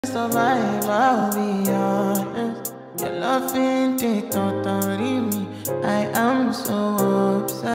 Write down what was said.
survive, I'll be honest. Your love ain't it, totally me. I am so obsessed.